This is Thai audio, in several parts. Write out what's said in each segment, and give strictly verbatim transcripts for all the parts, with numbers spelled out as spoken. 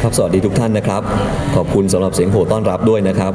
ครับสวัสดีทุกท่านนะครับขอบคุณสำหรับเสียงโห่ต้อนรับด้วยนะครับ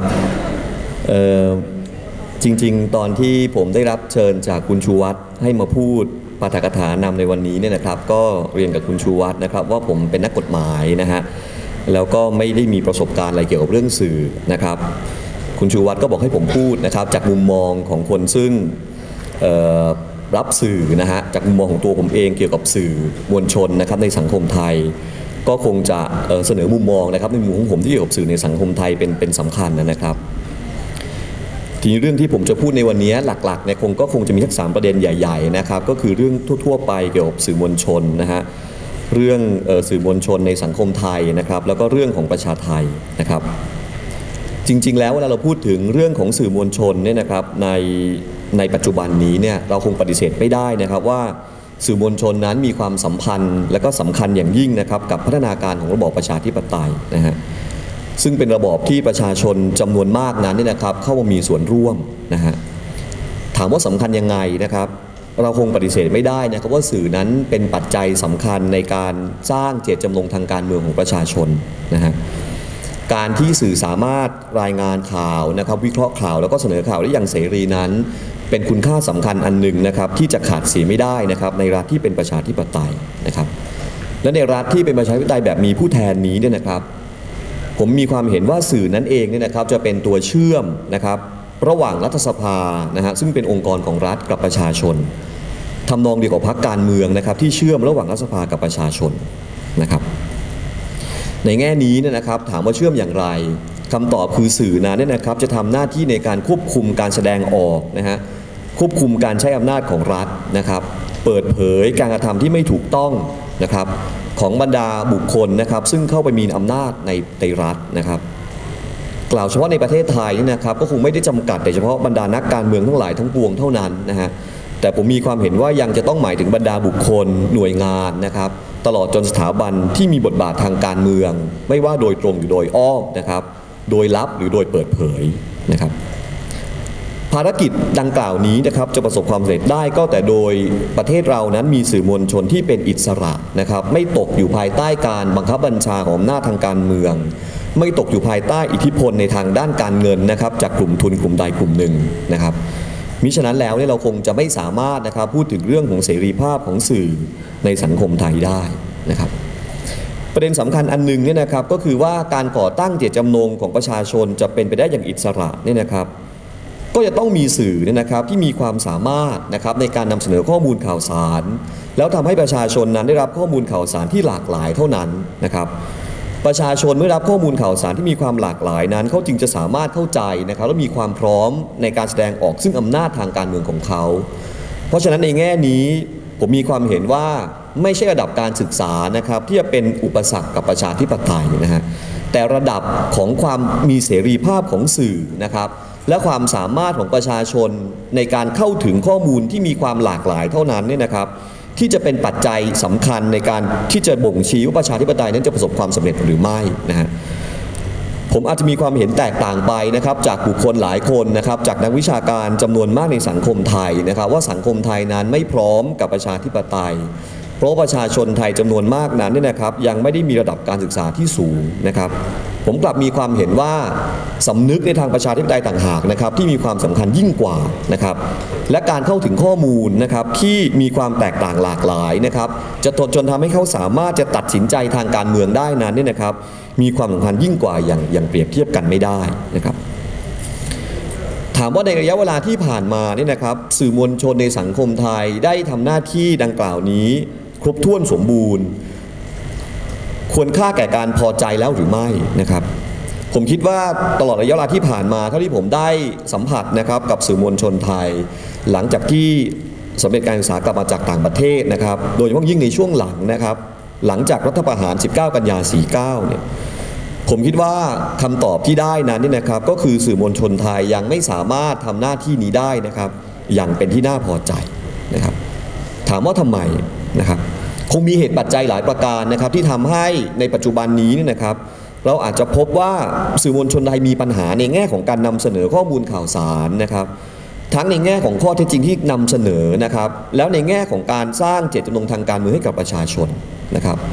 จริงๆตอนที่ผมได้รับเชิญจากคุณชูวัฒน์ให้มาพูดปาฐกถานำในวันนี้เนี่ยนะครับก็เรียนกับคุณชูวัฒน์นะครับว่าผมเป็นนักกฎหมายนะฮะแล้วก็ไม่ได้มีประสบการณ์อะไรเกี่ยวกับเรื่องสื่อนะครับคุณชูวัฒน์ก็บอกให้ผมพูดนะครับจากมุมมองของคนซึ่งรับสื่อนะฮะจากมุมมองของตัวผมเองเกี่ยวกับสื่อมวลชนนะครับในสังคมไทยก็คงจะเสนอมุมมองนะครับในมุมของผมที่เกี่ยวกับสื่อในสังคมไทยเป็นเป็นสำคัญนะครับทีนี้เรื่องที่ผมจะพูดในวันนี้หลักๆเนี่ยคงก็คงจะมีทั้งสามประเด็นใหญ่ๆนะครับก็คือเรื่องทั่วๆไปเกี่ยวกับสื่อมวลชนนะฮะเรื่องสื่อมวลชนในสังคมไทยนะครับแล้วก็เรื่องของประชาไทยนะครับจริงๆแล้วเวลาเราพูดถึงเรื่องของสื่อมวลชนเนี่ยนะครับในในปัจจุบันนี้เนี่ยเราคงปฏิเสธไม่ได้นะครับว่าสื่อมวลชนนั้นมีความสัมพันธ์และก็สำคัญอย่างยิ่งนะครับกับพัฒนาการของระบอบประชาธิปไตยนะฮะซึ่งเป็นระบอบที่ประชาชนจำนวนมากนั้นเนี่ยนะครับเข้ามามีส่วนร่วมนะฮะถามว่าสำคัญยังไงนะครับเราคงปฏิเสธไม่ได้นะครับว่าสื่อนั้นเป็นปัจจัยสำคัญในการสร้างเจตจำนงทางการเมืองของประชาชนนะฮะการที่สื่อสามารถรายงานข่าวนะครับวิเคราะห์ข่าวแล้วก็เสนอข่าวได้อย่างเสรีนั้นเป็นคุณค่าสำคัญอันหนึ่งนะครับที่จะขาดเสียไม่ได้นะครับในรัฐที่เป็นประชาธิปไตยนะครับและในรัฐที่เป็นประชาธิปไตยแบบมีผู้แทนนี้เนี่ยนะครับผมมีความเห็นว่าสื่อนั้นเองเนี่ยนะครับจะเป็นตัวเชื่อมนะครับระหว่างรัฐสภานะฮะซึ่งเป็นองค์กรของรัฐกับประชาชนทำนองเดียวกับพรรคการเมืองนะครับที่เชื่อมระหว่างรัฐสภากับประชาชนนะครับในแง่นี้เนี่ยนะครับถามว่าเชื่อมอย่างไรคำตอบคือสื่อนั้นเนี่ยนะครับจะทำหน้าที่ในการควบคุมการแสดงออกนะฮะควบคุมการใช้อำนาจของรัฐนะครับเปิดเผยการกระทำที่ไม่ถูกต้องนะครับของบรรดาบุคคลนะครับซึ่งเข้าไปมีอำนาจในในรัฐนะครับกล่าวเฉพาะในประเทศไทยนี่นะครับก็คงไม่ได้จำกัดแต่เฉพาะบรรดานักการเมืองทั้งหลายทั้งปวงเท่านั้นนะฮะแต่ผมมีความเห็นว่ายังจะต้องหมายถึงบรรดาบุคคลหน่วยงานนะครับตลอดจนสถาบันที่มีบทบาททางการเมืองไม่ว่าโดยตรงหรือโดยอ้อมนะครับโดยลับหรือโดยเปิดเผยนะครับภารกิจดังกล่าวนี้นะครับจะประสบความสำเร็จได้ก็แต่โดยประเทศเรานั้นมีสื่อมวลชนที่เป็นอิสระนะครับไม่ตกอยู่ภายใต้การบังคับบัญชาของอำนาจทางการเมืองไม่ตกอยู่ภายใต้อิทธิพลในทางด้านการเงินนะครับจากกลุ่มทุนกลุ่มใดกลุ่มหนึ่งนะครับมิฉะนั้นแล้วเนี่ยเราคงจะไม่สามารถนะครับพูดถึงเรื่องของเสรีภาพของสื่อในสังคมไทยได้นะครับประเด็นสำคัญอันนึงเนี่ยนะครับก็คือว่าการก่อตั้งเจตจำนงของประชาชนจะเป็นไปได้อย่างอิสระเนี่ยนะครับก็จะต้องมีสื่อเนี่ยนะครับที่มีความสามารถนะครับในการนำเสนอข้อมูลข่าวสารแล้วทำให้ประชาชนนั้นได้รับข้อมูลข่าวสารที่หลากหลายเท่านั้นนะครับประชาชนเมื่อรับข้อมูลข่าวสารที่มีความหลากหลายนั้นเขาจึงจะสามารถเข้าใจนะครับและมีความพร้อมในการแสดงออกซึ่งอำนาจทางการเมืองของเขาเพราะฉะนั้นในแง่นี้ผมมีความเห็นว่าไม่ใช่ระดับการศึกษานะครับที่จะเป็นอุปสรรคกับประชาธิปไตยนะฮะแต่ระดับของความมีเสรีภาพของสื่อนะครับและความสามารถของประชาชนในการเข้าถึงข้อมูลที่มีความหลากหลายเท่านั้นเนี่ยนะครับที่จะเป็นปัจจัยสำคัญในการที่จะบ่งชี้ว่าประชาธิปไตยนั้นจะประสบความสำเร็จหรือไม่นะฮะผมอาจจะมีความเห็นแตกต่างไปนะครับจากบุคคลหลายคนนะครับจากนักวิชาการจำนวนมากในสังคมไทยนะครับว่าสังคมไทยนั้นไม่พร้อมกับประชาธิปไตยเพราะประชาชนไทยจำนวนมากนั้นเนี่ยนะครับยังไม่ได้มีระดับการศึกษาที่สูงนะครับผมกลับมีความเห็นว่าสำนึกในทางประชาธิปไตยต่างหากนะครับที่มีความสำคัญยิ่งกว่านะครับและการเข้าถึงข้อมูลนะครับที่มีความแตกต่างหลากหลายนะครับจะจนทำให้เขาสามารถจะตัดสินใจทางการเมืองได้นั้นเนี่ยนะครับมีความสำคัญยิ่งกว่าอย่างอย่างเปรียบเทียบกันไม่ได้นะครับถามว่าในระยะเวลาที่ผ่านมาเนี่ยนะครับสื่อมวลชนในสังคมไทยได้ทำหน้าที่ดังกล่าวนี้ครบถ้วนสมบูรณ์ควรค่าแก่การพอใจแล้วหรือไม่นะครับผมคิดว่าตลอดระยะเวลาที่ผ่านมาเท่าที่ผมได้สัมผัสนะครับกับสื่อมวลชนไทยหลังจากที่สำเร็จการศึกษากลับมาจากต่างประเทศนะครับโดยเฉพาะยิ่งในช่วงหลังนะครับหลังจากรัฐประหารสิบเก้ากันยาสี่สิบเก้าเนี่ยผมคิดว่าคำตอบที่ได้นั้นนี่นะครับก็คือสื่อมวลชนไทยยังไม่สามารถทำหน้าที่นี้ได้นะครับอย่างเป็นที่น่าพอใจนะครับถามว่าทำไมนะครับคงมีเหตุปัจจัยหลายประการนะครับที่ทำให้ในปัจจุบันนี้เนี่ยนะครับเราอาจจะพบว่าสื่อมวลชนไทยมีปัญหาในแง่ของการนำเสนอข้อมูลข่าวสารนะครับทั้งในแง่ของข้อเท็จจริงที่นำเสนอนะครับแล้วในแง่ของการสร้างเจตจำนงทางการเมืองให้กับประชาชนนะครับ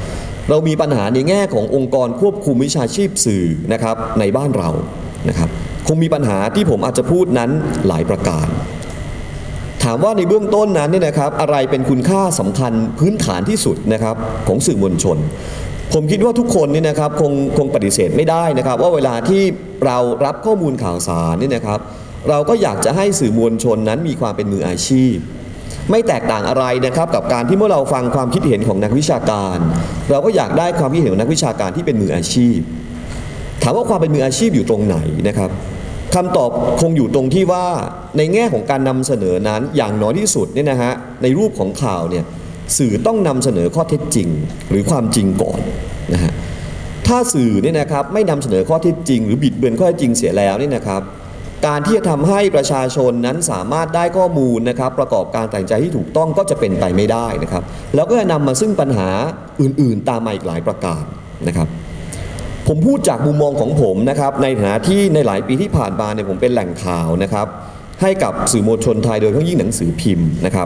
เรามีปัญหาในแง่ขององค์กรควบคุมวิชาชีพสื่อนะครับในบ้านเรานะครับคงมีปัญหาที่ผมอาจจะพูดนั้นหลายประการถามว่าในเบื้องต้นนั้นเนี่ยนะครับอะไรเป็นคุณค่าสำคัญพื้นฐานที่สุดนะครับของสื่อมวลชนผมคิดว่าทุกคนนี่นะครับคงคงปฏิเสธไม่ได้นะครับว่าเวลาที่เรารับข้อมูลข่าวสารนี่นะครับเราก็อยากจะให้สื่อมวลชนนั้นมีความเป็นมืออาชีพไม่แตกต่างอะไรนะครับกับการที่เมื่อเราฟังความคิดเห็นของนักวิชาการเราก็อยากได้ความคิดเห็นของนักวิชาการที่เป็นมืออาชีพถามว่าความเป็นมืออาชีพอยู่ตรงไหนนะครับคำตอบคงอยู่ตรงที่ว่าในแง่ของการนำเสนอนั้นอย่างน้อยที่สุดเนี่ยนะฮะในรูปของข่าวเนี่ยสื่อต้องนำเสนอข้อเท็จจริงหรือความจริงก่อนนะฮะถ้าสื่อเนี่ยนะครับไม่นำเสนอข้อเท็จจริงหรือบิดเบือนข้อเท็จจริงเสียแล้วเนี่ยนะครับการที่จะทำให้ประชาชนนั้นสามารถได้ข้อมูลนะครับประกอบการตัดสินใจที่ถูกต้องก็จะเป็นไปไม่ได้นะครับแล้วก็จะนำมาซึ่งปัญหาอื่นๆตามมาอีกหลายประการนะครับผมพูดจากมุมมองของผมนะครับในฐานะที่ในหลายปีที่ผ่านมาเนี่ยผมเป็นแหล่งข่าวนะครับให้กับสื่อมวลชนไทยโดยเฉพาะยิ่งหนังสือพิมพ์นะครับ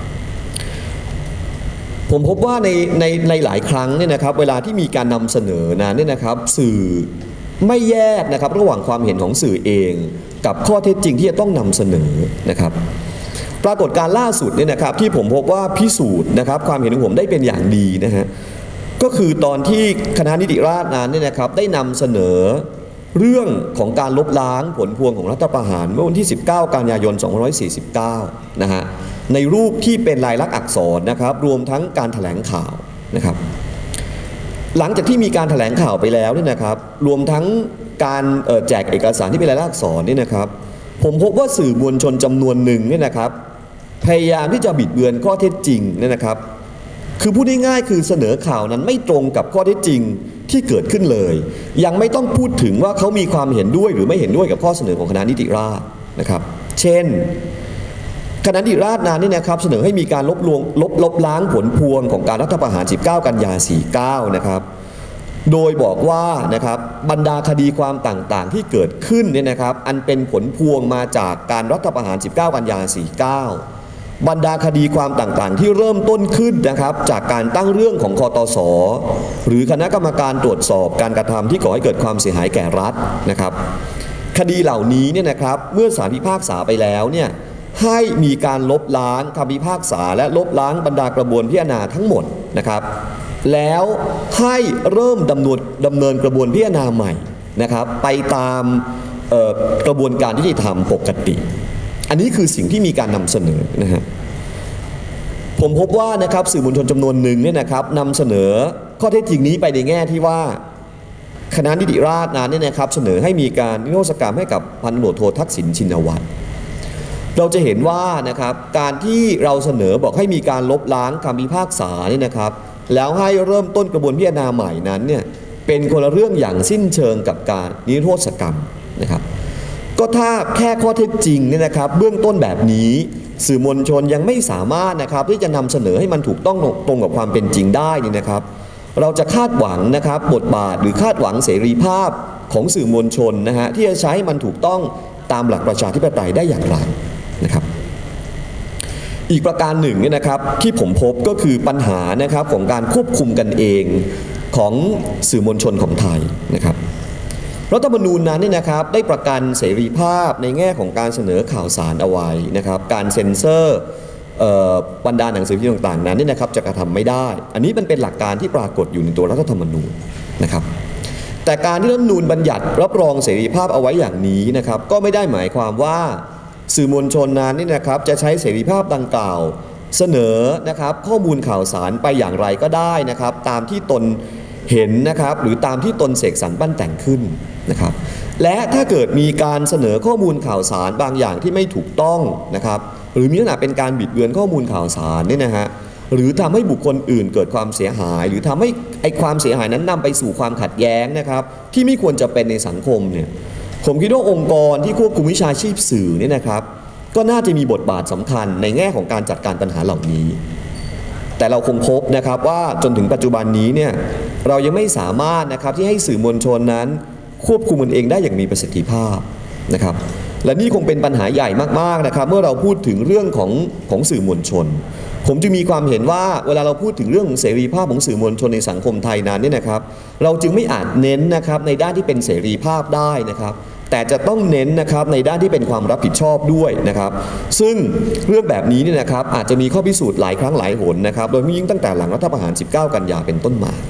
ผมพบว่าในในในหลายครั้งเนี่ยนะครับเวลาที่มีการนำเสนอนะเนี่ยนะครับสื่อไม่แยกนะครับระหว่างความเห็นของสื่อเองกับข้อเท็จจริงที่จะต้องนำเสนอนะครับปรากฏการณ์ล่าสุดเนี่ยนะครับที่ผมพบว่าพิสูจน์นะครับความเห็นของผมได้เป็นอย่างดีนะฮะก็คือตอนที่คณะนิติราษฎร์นั้นเนี่ยนะครับได้นำเสนอเรื่องของการลบล้างผลพวงของรัฐประหารเมื่อวันที่สิบเก้ากันยายนสองพันห้าร้อยสี่สิบเก้านะฮะในรูปที่เป็นลายลักษณ์อักษรนะครับรวมทั้งการแถลงข่าวนะครับหลังจากที่มีการแถลงข่าวไปแล้วเนี่ยนะครับรวมทั้งการแจกเอกสารที่เป็นลายลักษณ์อักษรนี่นะครับผมพบว่าสื่อมวลชนจำนวนหนึ่งเนี่ยนะครับพยายามที่จะบิดเบือนข้อเท็จจริงเนี่ยนะครับคือพูดง่ายๆคือเสนอข่าวนั้นไม่ตรงกับข้อเท็จจริงที่เกิดขึ้นเลยยังไม่ต้องพูดถึงว่าเขามีความเห็นด้วยหรือไม่เห็นด้วยกับข้อเสนอของคณะนิติราษฎร์นะครับเช่นคณะนิติราษฎร์นั้นนี่นะครับเสนอให้มีการลบลวงลบลบล้างผลพวงของการรัฐประหารสิบเก้ากันยาสี่สิบเก้านะครับโดยบอกว่านะครับบรรดาคดีความต่างๆที่เกิดขึ้นเนี่ยนะครับอันเป็นผลพวงมาจากการรัฐประหารสิบเก้ากันยาสี่สิบเก้าบรรดาคดีความต่างๆที่เริ่มต้นขึ้นนะครับจากการตั้งเรื่องของคตส.หรือคณะกรรมการตรวจสอบการกระทำที่ก่อให้เกิดความเสียหายแก่รัฐนะครับคดีเหล่านี้เนี่ยนะครับเมื่อศาลพิพากษาไปแล้วเนี่ยให้มีการลบล้างคำพิพากษาและลบล้างบรรดากระบวนพิจารณาทั้งหมดนะครับแล้วให้เริ่มดำเนินดำเนินกระบวนพิจารณาใหม่นะครับไปตามกระบวนการยุติธรรมปกติอันนี้คือสิ่งที่มีการนำเสนอนะฮะผมพบว่านะครับสื่อมวลชนจำนวนหนึ่งเนี่ยนะครับนำเสนอข้อเท็จจริงนี้ไปในแง่ที่ว่าคณะนิติราษฎร์นั้นเนี่ยนะครับเสนอให้มีการนิรโทษกรรมให้กับพันตำรวจโททักษิณชินวัตรเราจะเห็นว่านะครับการที่เราเสนอบอกให้มีการลบล้างคำพิพากษาเนี่ยนะครับแล้วให้เริ่มต้นกระบวนพิจารณาใหม่นั้นเนี่ยเป็นคนละเรื่องอย่างสิ้นเชิงกับการนิรโทษกรรมนะครับก็ถ้าแค่ข้อเท็จจริงเนี่ยนะครับเบื้องต้นแบบนี้สื่อมวลชนยังไม่สามารถนะครับที่จะนำเสนอให้มันถูกต้องตรงกับความเป็นจริงได้นี่นะครับเราจะคาดหวังนะครับบทบาทหรือคาดหวังเสรีภาพของสื่อมวลชนนะฮะที่จะใช้ให้มันถูกต้องตามหลักประชาธิปไตยได้อย่างไรนะครับอีกประการหนึ่งเนี่ยนะครับที่ผมพบก็คือปัญหานะครับของการควบคุมกันเองของสื่อมวลชนของไทยนะครับรัฐธรรมนูญนั้นเนี่ยนะครับได้ประกันเสรีภาพในแง่ของการเสนอข่าวสารเอาไว้นะครับการเซ็นเซอร์บรรดาหนังสือพิมพ์ต่างๆนั้นเนี่ยนะครับจะกระทำไม่ได้อันนี้มันเป็นหลักการที่ปรากฏอยู่ในตัวรัฐธรรมนูญนะครับแต่การที่รัฐธรรมนูญบัญญัติรับรองเสรีภาพเอาไว้อย่างนี้นะครับก็ไม่ได้หมายความว่าสื่อมวลชนนั้นนี่นะครับจะใช้เสรีภาพดังกล่าวเสนอนะครับข้อมูลข่าวสารไปอย่างไรก็ได้นะครับตามที่ตนเห็นนะครับหรือตามที่ตนเสกสรรปั้นแต่งขึ้นนะครับและถ้าเกิดมีการเสนอข้อมูลข่าวสารบางอย่างที่ไม่ถูกต้องนะครับหรือมีลักษณะเป็นการบิดเบือนข้อมูลข่าวสารเนี่ยนะฮะหรือทำให้บุคคลอื่นเกิดความเสียหายหรือทำให้ไอ้ความเสียหายนั้นนำไปสู่ความขัดแย้งนะครับที่ไม่ควรจะเป็นในสังคมเนี่ยผมคิดว่าองค์กรที่ควบคุมวิชาชีพสื่อเนี่ยนะครับก็น่าจะมีบทบาทสำคัญในแง่ของการจัดการปัญหาเหล่านี้แต่เราคงพบนะครับว่าจนถึงปัจจุบันนี้เนี่ยเรายังไม่สามารถนะครับที่ให้สื่อมวลชนนั้นควบคุมมันเองได้อย่างมีประสิทธิภาพนะครับและนี่คงเป็นปัญหาใหญ่มากๆนะครับเมื่อเราพูดถึงเรื่องของของสื่อมวลชนผมจึงมีความเห็นว่าเวลาเราพูดถึงเรื่องของเสรีภาพของสื่อมวลชนในสังคมไทยนั้นเนี่ยนะครับเราจึงไม่อาจเน้นนะครับในด้านที่เป็นเสรีภาพได้นะครับแต่จะต้องเน้นนะครับในด้านที่เป็นความรับผิดชอบด้วยนะครับซึ่งเรื่องแบบนี้เนี่ยนะครับอาจจะมีข้อพิสูจน์หลายครั้งหลายหนนะครับโดยยิ่งตั้งแต่หลังรัฐประหารสิบเก้ากันยาเป็นต้นมา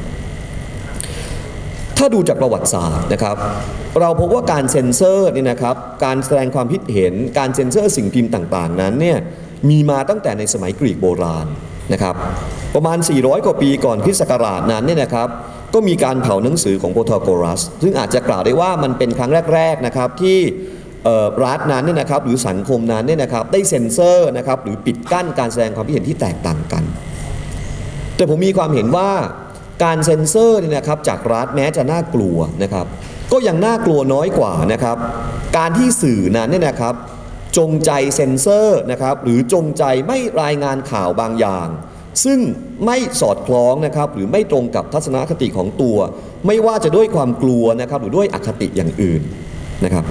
ถ้าดูจากประวัติศาสตร์นะครับเราพบว่าการเซ็นเซอร์เนี่ยนะครับการแสดงความคิดเห็นการเซ็นเซอร์สิ่งพิมพ์ต่างๆนั้นเนี่ยมีมาตั้งแต่ในสมัยกรีกโบราณนะครับประมาณสี่ร้อยกว่าปีก่อนคริสต์ศักราชนั้นเนี่ยนะครับก็มีการเผาหนังสือของโปรโทโกรัสซึ่งอาจจะกล่าวได้ว่ามันเป็นครั้งแรกๆนะครับที่รัฐนั้นเนี่ยนะครับหรือสังคมนั้นเนี่ยนะครับได้เซ็นเซอร์นะครับหรือปิดกั้นการแสดงความคิดเห็นที่แตกต่างกันแต่ผมมีความเห็นว่าการเซ็นเซอร์เนี่ยนะครับจากรัฐแม้จะน่ากลัวนะครับก็ยังน่ากลัวน้อยกว่านะครับการที่สื่อนั้นเนี่ยนะครับจงใจเซ็นเซอร์นะครับหรือจงใจไม่รายงานข่าวบางอย่างซึ่งไม่สอดคล้องนะครับหรือไม่ตรงกับทัศนคติของตัวไม่ว่าจะด้วยความกลัวนะครับหรือด้วยอคติอย่างอื่นนะครับ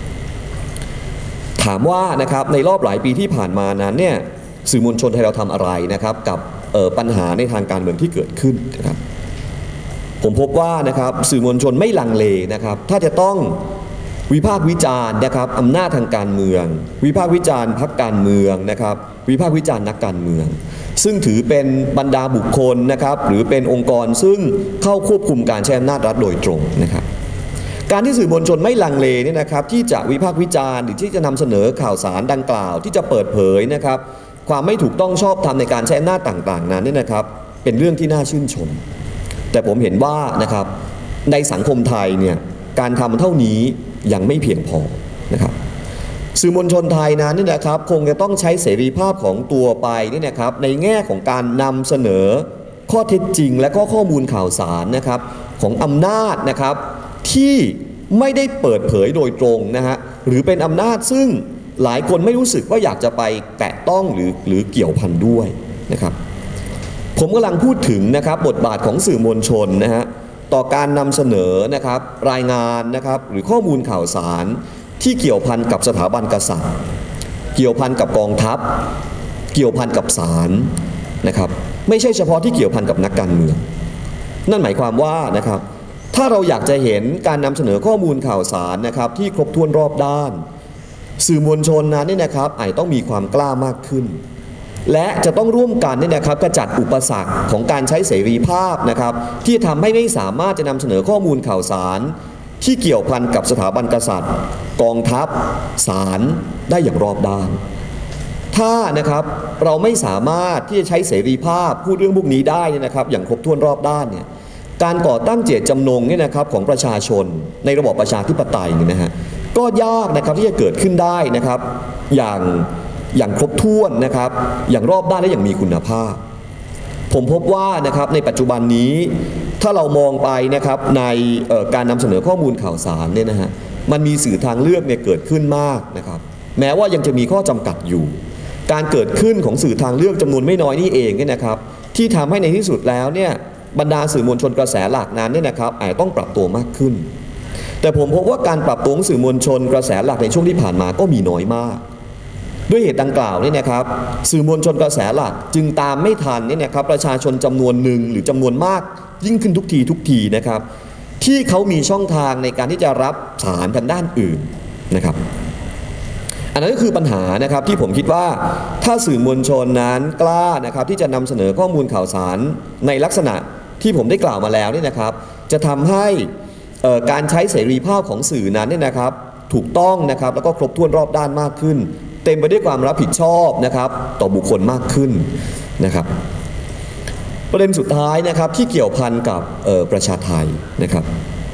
ถามว่านะครับในรอบหลายปีที่ผ่านมานั้นเนี่ยสื่อมวลชนไทยเราทำอะไรนะครับกับปัญหาในทางการเมืองที่เกิดขึ้นนะครับผมพบว่านะครับสื่อมวลชนไม่ลังเลนะครับถ้าจะต้องวิพากษ์วิจารณ์นะครับอำนาจทางการเมืองวิพากษ์วิจารณ์พรรคการเมืองนะครับวิพากษ์วิจารณ์นักการเมืองซึ่งถือเป็นบรรดาบุคคลนะครับหรือเป็นองค์กรซึ่งเข้าควบคุมการใช้อำนาจรัฐโดยตรงนะครับการที่สื่อมวลชนไม่ลังเลเนี่ยนะครับที่จะวิพากษ์วิจารณ์หรือที่จะนำเสนอข่าวสารดังกล่าวที่จะเปิดเผยนะครับความไม่ถูกต้องชอบธรรมในการใช้อำนาจต่างๆนั้นเนี่ยนะครับเป็นเรื่องที่น่าชื่นชมแต่ผมเห็นว่านะครับในสังคมไทยเนี่ยการทำเท่านี้ยังไม่เพียงพอนะครับสื่อมวลชนไทยนั้นนี่นะครับคงจะต้องใช้เสรีภาพของตัวไปนี่นะครับในแง่ของการนำเสนอข้อเท็จจริงและก็ข้อมูลข่าวสารนะครับของอำนาจนะครับที่ไม่ได้เปิดเผยโดยตรงนะฮะหรือเป็นอำนาจซึ่งหลายคนไม่รู้สึกว่าอยากจะไปแตะต้องหรือหรือเกี่ยวพันด้วยนะครับผมกำลังพูดถึงนะครับบทบาทของสื่อมวลชนนะฮะต่อการนำเสนอนะครับรายงานนะครับหรือข้อมูลข่าวสารที่เกี่ยวพันกับสถาบันกษัตริย์เกี่ยวพันกับกองทัพเกี่ยวพันกับศาลนะครับไม่ใช่เฉพาะที่เกี่ยวพันกับนักการเมืองนั่นหมายความว่านะครับถ้าเราอยากจะเห็นการนำเสนอข้อมูลข่าวสารนะครับที่ครบถ้วนรอบด้านสื่อมวลชนนั้นนี่นะครับอาจต้องมีความกล้ามากขึ้นและจะต้องร่วมกันนี่นะครับกระจัดอุปสรรคของการใช้เสรีภาพนะครับที่ทำให้ไม่สามารถจะนำเสนอข้อมูลข่าวสารที่เกี่ยวพันกับสถาบันกษัตริย์กองทัพศาลได้อย่างรอบด้านถ้านะครับเราไม่สามารถที่จะใช้เสรีภาพพูดเรื่องพวกนี้ได้เนี่ยนะครับอย่างครบถ้วนรอบด้านเนี่ยการก่อตั้งเจตจำนงเนี่ยนะครับของประชาชนในระบอบประชาธิปไตยเนี่ยนะฮะก็ยากนะครับที่จะเกิดขึ้นได้นะครับอย่างอย่างครบถ้วนนะครับอย่างรอบด้านและอย่างมีคุณภาพผมพบว่านะครับในปัจจุบันนี้ถ้าเรามองไปนะครับในการนำเสนอข้อมูลข่าวสารเนี่ยนะฮะมันมีสื่อทางเลือกเนี่ยเกิดขึ้นมากนะครับแม้ว่ายังจะมีข้อจำกัดอยู่การเกิดขึ้นของสื่อทางเลือกจำนวนไม่น้อยนี่เองเนี่ยนะครับที่ทำให้ในที่สุดแล้วเนี่ยบรรดาสื่อมวลชนกระแสหลักนั้นเนี่ยนะครับอาจต้องปรับตัวมากขึ้นแต่ผมพบว่าการปรับตัวของสื่อมวลชนกระแสหลักในช่วงที่ผ่านมาก็มีน้อยมากด้วยเหตุดังกล่าวนี่นะครับสื่อมวลชนกระแสหลักจึงตามไม่ทันนี่นะครับประชาชนจำนวนหนึ่งหรือจำนวนมากยิ่งขึ้นทุกทีทุกทีนะครับที่เขามีช่องทางในการที่จะรับสารทางด้านอื่นนะครับอันนั้นก็คือปัญหานะครับที่ผมคิดว่าถ้าสื่อมวลชนนั้นกล้านะครับที่จะนำเสนอข้อมูลข่าวสารในลักษณะที่ผมได้กล่าวมาแล้วนี่นะครับจะทำให้การใช้เสรีภาพของสื่อนั้นเนี่ยนะครับถูกต้องนะครับแล้วก็ครบถ้วนรอบด้านมากขึ้นเต็มไปด้วยความรับผิดชอบนะครับต่อบุคคลมากขึ้นนะครับประเด็นสุดท้ายนะครับที่เกี่ยวพันกับประชาไทยนะครับ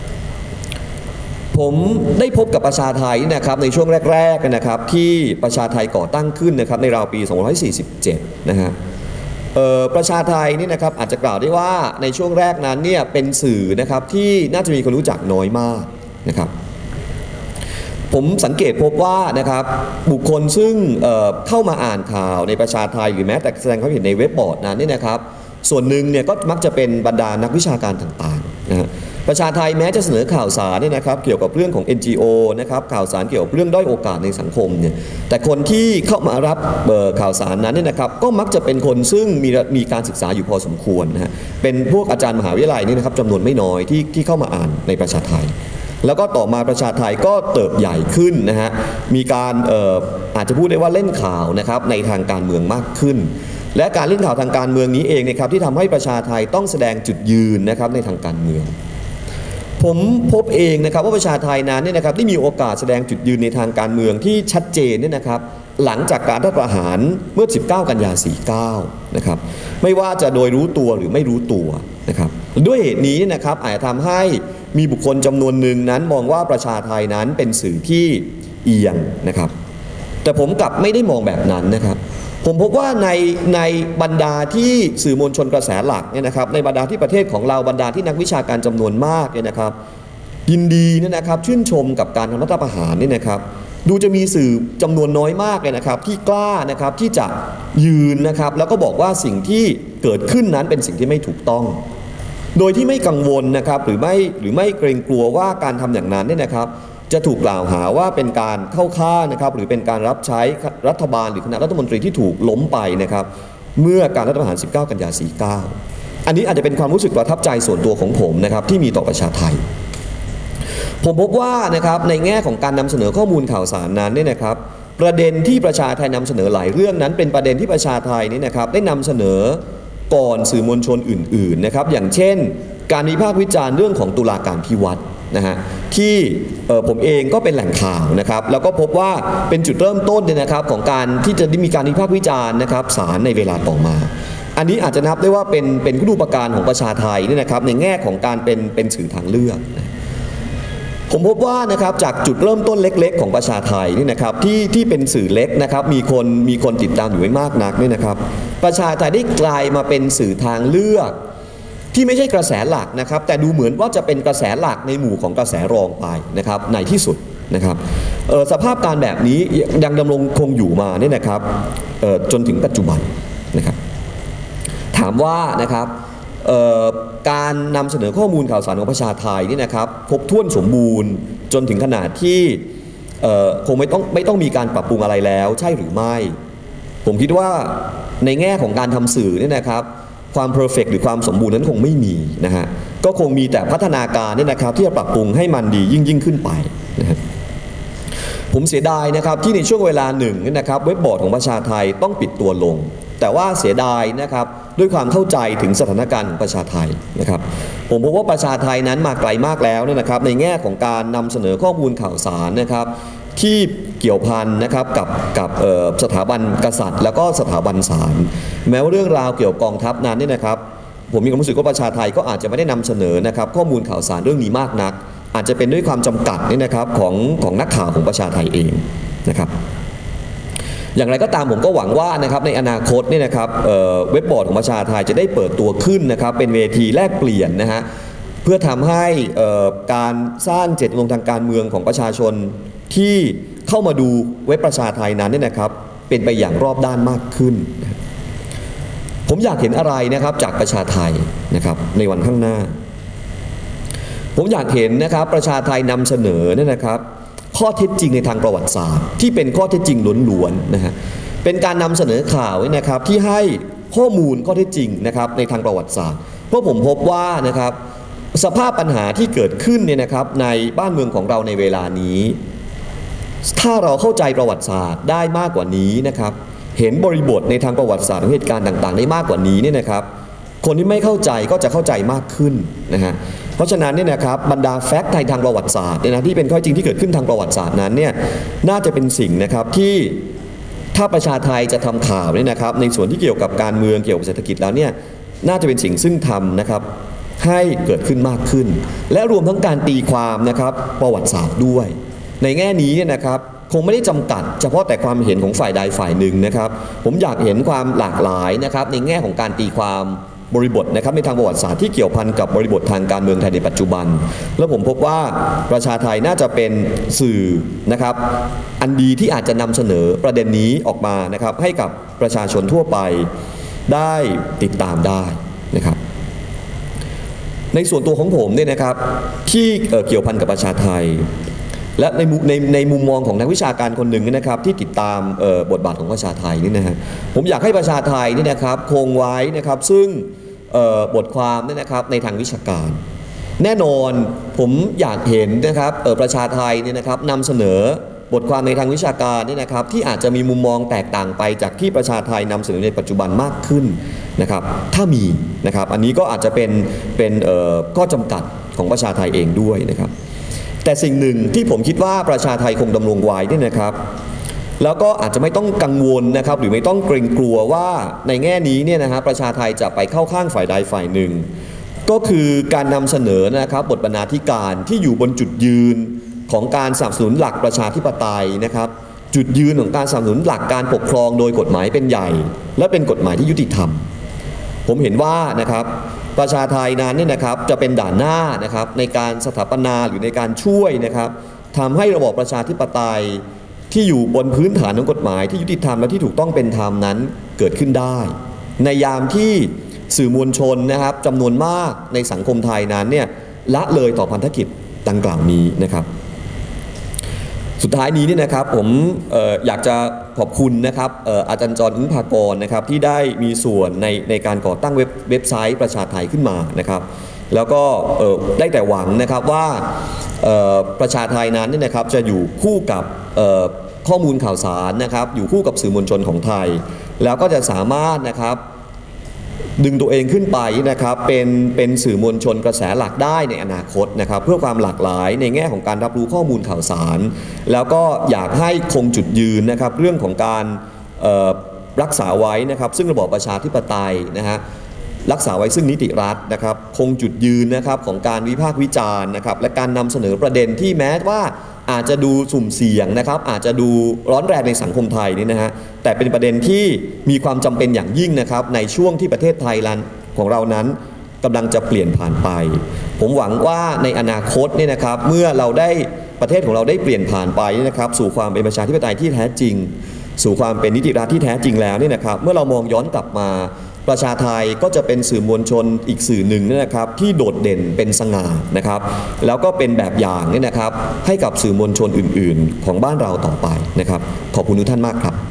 ผมได้พบกับประชาไทยนะครับในช่วงแรกๆนะครับที่ประชาไทยก่อตั้งขึ้นนะครับในราวปีสองพันห้าร้อยสี่สิบเจ็ดนะฮะประชาไทยนี่นะครับอาจจะกล่าวได้ว่าในช่วงแรกนั้นเนี่ยเป็นสื่อนะครับที่น่าจะมีคนรู้จักน้อยมากนะครับผมสังเกตพบว่านะครับบุคคลซึ่ง เ, เข้ามาอ่านข่าวในประชาไทยหรือแม้แต่แสดงความเห็นในเว็บบอร์ดนั้นนี่นะครับส่วนหนึ่งเนี่ยก็มักจะเป็นบรรดานักวิชาการต่างๆนะฮะประชาไทยแม้จะเสนอข่าวสารเนี่ยนะครับเกี่ยวกับเรื่องของ เอ็น จี โอ นะครับข่าวสารเกี่ยวกับเรื่องด้อยโอกาสในสังคมเนี่ยแต่คนที่เข้ามารับข่าวสารนั้นเนี่ยนะครับก็มักจะเป็นคนซึ่งมีมีการศึกษาอยู่พอสมควรนะฮะเป็นพวกอาจารย์มหาวิทยาลัยนี่นะครับจำนวนไม่น้อยที่ที่เข้ามาอ่านในประชาไทยแล้วก็ต่อมาประชาไทยก็เติบใหญ่ขึ้นนะฮะมีการเอ่ออาจจะพูดได้ว่าเล่นข่าวนะครับในทางการเมืองมากขึ้นและการเล่นข่าวทางการเมืองนี้เองนะครับที่ทำให้ประชาไทยต้องแสดงจุดยืนนะครับในทางการเมืองผมพบเองนะครับว่าประชาไทยนั้นเนี่ยนะครับได้มีโอกาสแสดงจุดยืนในทางการเมืองที่ชัดเจนเนี่ยนะครับหลังจากการรัฐประหารเมื่อสิบเก้ากันยาสี่สิบเก้านะครับไม่ว่าจะโดยรู้ตัวหรือไม่รู้ตัวนะครับด้วยเหตุนี้นะครับอาจจะทำให้มีบุคคลจำนวนหนึ่งนั้นมองว่าประชาไทยนั้นเป็นสื่อที่เอียงนะครับแต่ผมกลับไม่ได้มองแบบนั้นนะครับผมพบว่าในในบรรดาที่สื่อมวลชนกระแสหลักเนี่ยนะครับในบรรดาที่ประเทศของเราบรรดาที่นักวิชาการจำนวนมากเนี่ยนะครับยินดีเนี่ยนะครับชื่นชมกับการทำรัฐประหารนี่นะครับดูจะมีสื่อจำนวนน้อยมากเลยนะครับที่กล้านะครับที่จะยืนนะครับแล้วก็บอกว่าสิ่งที่เกิดขึ้นนั้นเป็นสิ่งที่ไม่ถูกต้องโดยที่ไม่กังวลนะครับหรือไม่หรือไม่เกรงกลัวว่าการทำอย่างนั้นเนี่ยนะครับจะถูกกล่าวหาว่าเป็นการเข้าข้างนะครับหรือเป็นการรับใช้รัฐบาลหรือคณะรัฐมนตรีที่ถูกล้มไปนะครับเมื่อการรัฐประหารสิบเก้ากันยาสี่สิบเก้าอันนี้อาจจะเป็นความรู้สึกประทับใจส่วนตัวของผมนะครับที่มีต่อประชาไทยผมพบว่านะครับในแง่ของการนำเสนอข้อมูลข่าวสารนั้นเนี่ยนะครับประเด็นที่ประชาไทยนำเสนอหลายเรื่องนั้นเป็นประเด็นที่ประชาไทยนี่นะครับได้นำเสนอก่อนสื่อมวลชนอื่นๆนะครับอย่างเช่นการวิพากษ์วิจารณ์เรื่องของตุลาการพิวัตรนะฮะที่ผมเองก็เป็นแหล่งข่าวนะครับแล้วก็พบว่าเป็นจุดเริ่มต้นเนี่ยนะครับของการที่จะได้มีการวิพากษ์วิจารณ์นะครับศาลในเวลาต่อมาอันนี้อาจจะนับได้ว่าเป็นเป็นคุณูปการของประชาไทยนี่นะครับในแง่ของการเป็นเป็นสื่อทางเลือกผมพบว่านะครับจากจุดเริ่มต้นเล็กๆของประชาไทยนี่นะครับที่ที่เป็นสื่อเล็กนะครับมีคนมีคนติดตามอยู่ไม่มากนักนี่นะครับประชาไทยได้กลายมาเป็นสื่อทางเลือกที่ไม่ใช่กระแสหลักนะครับแต่ดูเหมือนว่าจะเป็นกระแสหลักในหมู่ของกระแสรองไปนะครับในที่สุดนะครับสภาพการแบบนี้ยังดำรงคงอยู่มาเนี่ยนะครับจนถึงปัจจุบันนะครับถามว่านะครับการนำเสนอข้อมูลข่าวสารของประชาไทยนี่นะครับครบถ้วนสมบูรณ์จนถึงขนาดที่คงไม่ต้องไม่ต้องมีการปรับปรุงอะไรแล้วใช่หรือไม่ผมคิดว่าในแง่ของการทำสื่อเนี่ยนะครับความเพอร์เฟกต์หรือความสมบูรณ์นั้นคงไม่มีนะฮะก็คงมีแต่พัฒนาการเนี่ยนะครับที่จะปรับปรุงให้มันดียิ่งยิ่งขึ้นไปนะฮะผมเสียดายนะครับที่ในช่วงเวลาหนึ่งนี่นะครับเว็บบอร์ดของประชาไทยต้องปิดตัวลงแต่ว่าเสียดายนะครับด้วยความเข้าใจถึงสถานการณ์ของประชาไทยนะครับผมพบว่าประชาไทยนั้นมาไกลมากแล้วนะครับในแง่ของการนำเสนอข้อมูลข่าวสารนะครับที่เกี่ยวพันนะครับกับกับสถาบันกษัตริย์แล้วก็สถาบันศาลแม้ว่าเรื่องราวเกี่ยวกับกองทัพนั้นเนี่ยนะครับผมมีความรู้สึกว่าประชาไทยก็อาจจะไม่ได้นำเสนอนะครับข้อมูลข่าวสารเรื่องนี้มากนักอาจจะเป็นด้วยความจำกัดนี่นะครับของของนักข่าวของประชาไทยเองนะครับอย่างไรก็ตามผมก็หวังว่านะครับในอนาคตเนี่ยนะครับเว็บบอร์ดของประชาไทยจะได้เปิดตัวขึ้นนะครับเป็นเวทีแลกเปลี่ยนนะฮะเพื่อทำให้การสร้างเจตจำนงทางการเมืองของประชาชนที่เข้ามาดูเว็บประชาไทยนั้นเนี่ยนะครับเป็นไปอย่างรอบด้านมากขึ้นผมอยากเห็นอะไรนะครับจากประชาไทยนะครับในวันข้างหน้าผมอยากเห็นนะครับประชาไทยนำเสนอเนี่ยนะครับข้อเท็จจริงในทางประวัติศาสตร์ที่เป็นข้อเท็จจริงล้วนๆนะฮะเป็นการนำเสนอข่าวนะครับที่ให้ข้อมูลข้อเท็จจริงนะครับในทางประวัติศาสตร์เพราะผมพบว่านะครับสภาพปัญหาที่เกิดขึ้นเนี่ยนะครับในบ้านเมืองของเราในเวลานี้ถ้าเราเข้าใจประวัติศาสตร์ได้มากกว่านี้นะครับเห็นบริบทในทางประวัติศาสตร์ของเหตุการณ์ต่างๆได้มากกว่านี้เนี่ยนะครับคนที่ไม่เข้าใจก็จะเข้าใจมากขึ้นนะฮะเพราะฉะนั้นเนี่ยนะครับบรรดาแฟกต์ในทางประวัติศาสตร์เนี่ยนะที่เป็นข้อจริงที่เกิดขึ้นทางประวัติศาสตร์นั้นเนี่ยน่าจะเป็นสิ่งนะครับที่ถ้าประชาไทยจะทำข่าวเนี่ยนะครับในส่วนที่เกี่ยวกับการเมืองเกี่ยวกับเศรษฐกิจแล้วเนี่ยน่าจะเป็นสิ่งซึ่งทำนะครับให้เกิดขึ้นมากขึ้นและรวมทั้งการตีความนะครับประวัติศาสตร์ด้วยในแง่นี้เนี่ยนะครับคงไม่ได้จำกัดเฉพาะแต่ความเห็นของฝ่ายใดฝ่ายหนึ่งนะครับผมอยากเห็นความหลากหลายนะครับในแง่ของการตีความบริบทนะครับในทางประวัติศาสตร์ที่เกี่ยวพันกับบริบททางการเมืองไทยในปัจจุบันแล้วผมพบว่าประชาไทยน่าจะเป็นสื่อนะครับอันดีที่อาจจะนำเสนอประเด็นนี้ออกมานะครับให้กับประชาชนทั่วไปได้ติดตามได้นะครับในส่วนตัวของผมเนี่ยนะครับที่เกี่ยวพันกับประชาไทยและในในในมุมมองของนักวิชาการคนหนึ่งนะครับที่ติดตามบทบาทของประชาไทยนี่นะฮะผมอยากให้ประชาไทยนี่นะครับคงไว้นะครับซึ่งบทความนี่นะครับในทางวิชาการแน่นอนผมอยากเห็นนะครับประชาไทยเนี่ยนะครับนำเสนอบทความในทางวิชาการนี่นะครับที่อาจจะมีมุมมองแตกต่างไปจากที่ประชาไทยนำเสนอในปัจจุบันมากขึ้นนะครับถ้ามีนะครับอันนี้ก็อาจจะเป็นเป็นข้อจำกัดของประชาไทยเองด้วยนะครับแต่สิ่งหนึ่งที่ผมคิดว่าประชาไทยคงดำรงไว้เนี่ยนะครับแล้วก็อาจจะไม่ต้องกังวลนะครับหรือไม่ต้องเกรงกลัวว่าในแง่นี้เนี่ยนะฮะประชาไทยจะไปเข้าข้างฝ่ายใดฝ่ายหนึ่งก็คือการนำเสนอนะครับบทบรรณาธิการที่อยู่บนจุดยืนของการสนับสนุนหลักประชาธิปไตยนะครับจุดยืนของการสนับสนุนหลักการปกครองโดยกฎหมายเป็นใหญ่และเป็นกฎหมายที่ยุติธรรมผมเห็นว่านะครับประชาไทยนั้นเนี่ยนะครับจะเป็นด่านหน้านะครับในการสถาปนาหรือในการช่วยนะครับทำให้ระบอบประชาธิปไตยที่อยู่บนพื้นฐานของกฎหมายที่ยุติธรรมและที่ถูกต้องเป็นธรรมนั้นเกิดขึ้นได้ในยามที่สื่อมวลชนนะครับจำนวนมากในสังคมไทยนั้นเนี่ยละเลยต่อพันธกิจดังกล่าวนี้นะครับสุดท้ายนี้เนี่ยนะครับผม อ, ออยากจะขอบคุณนะครับอาจารย์จร อึ้งภากรนะครับที่ได้มีส่วนในในการก่อตั้งเว็บเว็บไซต์ประชาไทยขึ้นมานะครับแล้วก็ได้แต่หวังนะครับว่าประชาไทยนั้นเนี่ยนะครับจะอยู่คู่กับข้อมูลข่าวสารนะครับอยู่คู่กับสื่อมวลชนของไทยแล้วก็จะสามารถนะครับดึงตัวเองขึ้นไปนะครับเป็นเป็นสื่อมวลชนกระแสหลักได้ในอนาคตนะครับเพื่อความหลากหลายในแง่ของการรับรู้ข้อมูลข่าวสารแล้วก็อยากให้คงจุดยืนนะครับเรื่องของการรักษาไว้นะครับซึ่งระบอบประชาธิปไตยนะฮะรักษาไว้ซึ่งนิติรัฐนะครับคงจุดยืนนะครับของการวิพากษ์วิจารณ์นะครับและการนำเสนอประเด็นที่แม้ว่าอาจจะดูสุ่มเสี่ยงนะครับอาจจะดูร้อนแรงในสังคมไทยนี่นะฮะแต่เป็นประเด็นที่มีความจำเป็นอย่างยิ่งนะครับในช่วงที่ประเทศไทยของเรานั้นกำลังจะเปลี่ยนผ่านไปผมหวังว่าในอนาคตเนี่ยนะครับเมื่อเราได้ประเทศของเราได้เปลี่ยนผ่านไปนะครับสู่ความเป็นประชาธิปไตยที่แท้จริงสู่ความเป็นนิติรัฐที่แท้จริงแล้วเนี่ยนะครับเมื่อเรามองย้อนกลับมาประชาไทยก็จะเป็นสื่อมวลชนอีกสื่อหนึ่งนะครับที่โดดเด่นเป็นสง่านะครับแล้วก็เป็นแบบอย่างนี่นะครับให้กับสื่อมวลชนอื่นๆของบ้านเราต่อไปนะครับขอบคุณทุกท่านมากครับ